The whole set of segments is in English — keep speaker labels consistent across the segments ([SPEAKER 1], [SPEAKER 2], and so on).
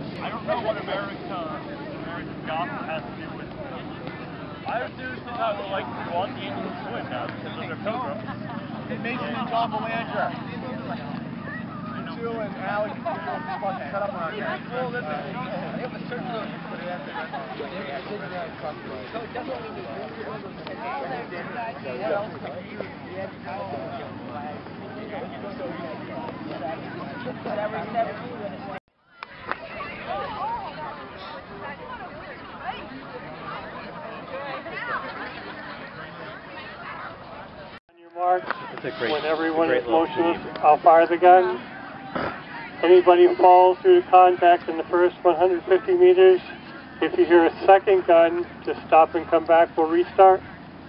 [SPEAKER 1] I don't know what American golf has to do with. I seriously thought we're like we want the Indians to win now because of their pilgrims.
[SPEAKER 2] It makes me golf a Landra. You and Alex fucking set up around here. Well, listen, I have a certain little but it has to run. So it doesn't mean
[SPEAKER 3] mark. When everyone is motionless, I'll fire the gun. Anybody who falls through contact in the first 150 meters, if you hear a second gun, just stop and come back. We'll restart.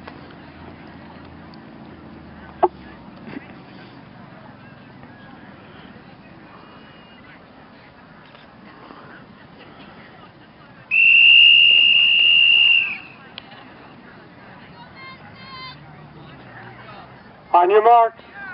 [SPEAKER 3] On your mark.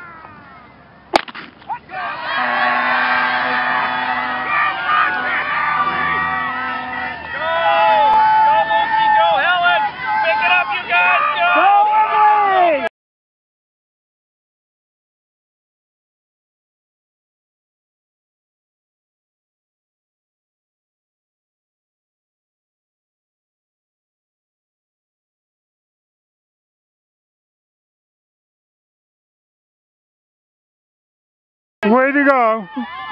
[SPEAKER 3] Way to go!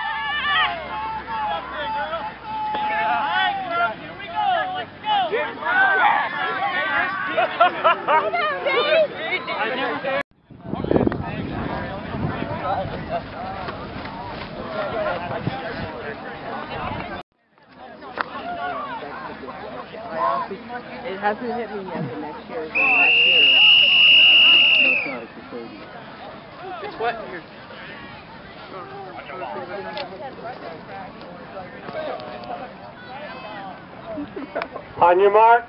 [SPEAKER 4] It hasn't hit me yet, but next year is the last year.
[SPEAKER 2] It's wet here.
[SPEAKER 3] On your mark.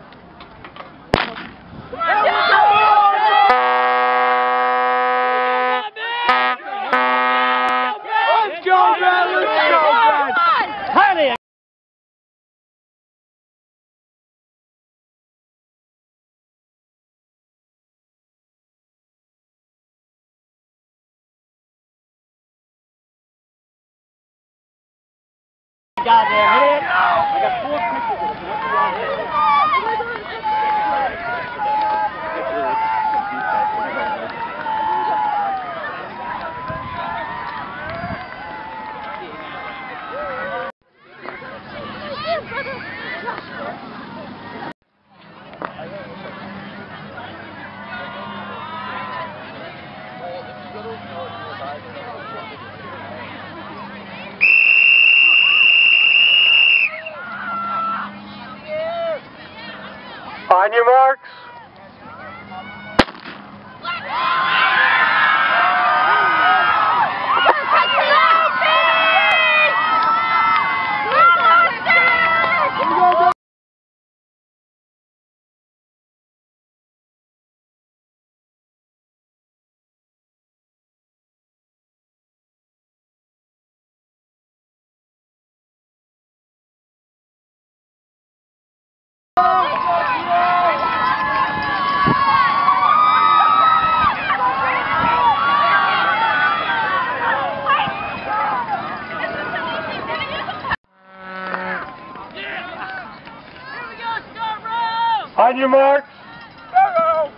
[SPEAKER 2] Let's go, man! Let's go, man! Honey! Goddamn hit! I got 4 pictures of it.
[SPEAKER 3] On your marks. On your marks.
[SPEAKER 2] Go!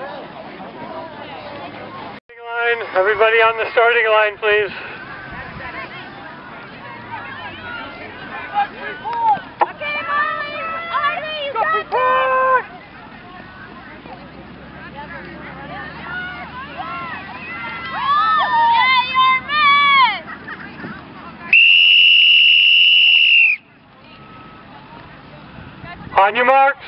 [SPEAKER 3] Everybody on the starting line, please. On your marks.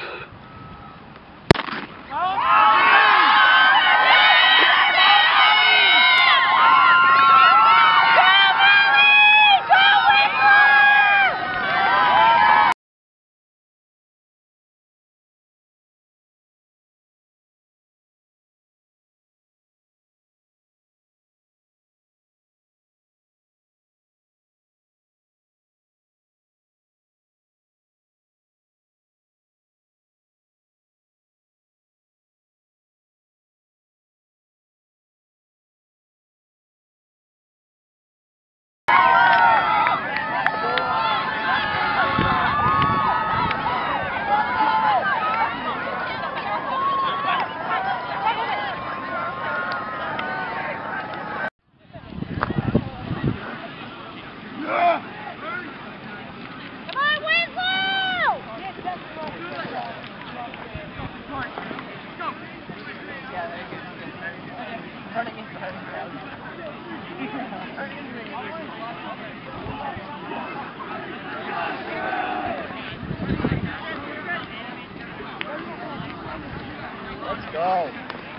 [SPEAKER 2] Let's go.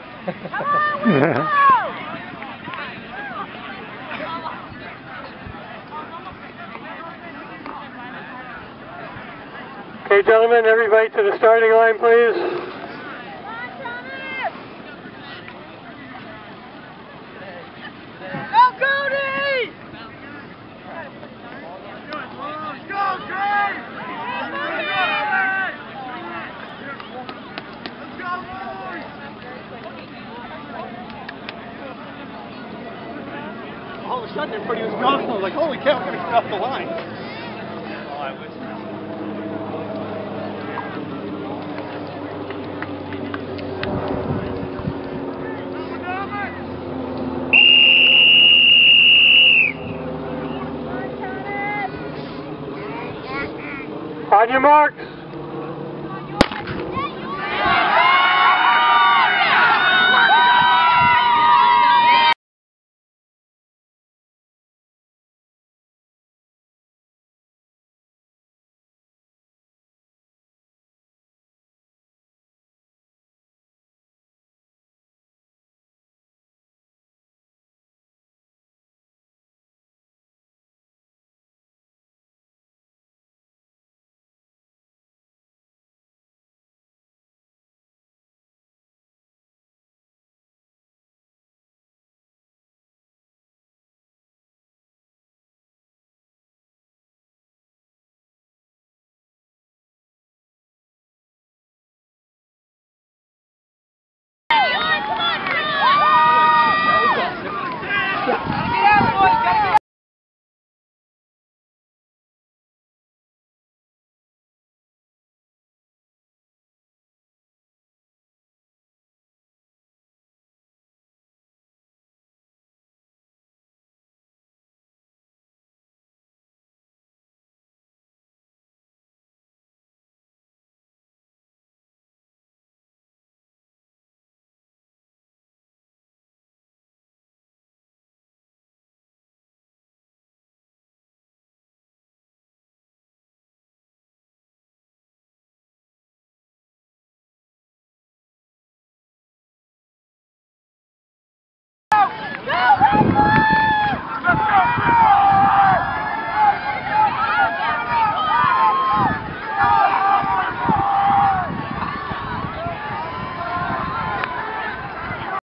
[SPEAKER 3] Okay, gentlemen, everybody to the starting line, please.
[SPEAKER 2] Go, Cody! Go, Cody! All of a sudden, everybody was gone. I was like, holy cow, I'm going to get off the line. Oh, I wish.
[SPEAKER 3] On your marks.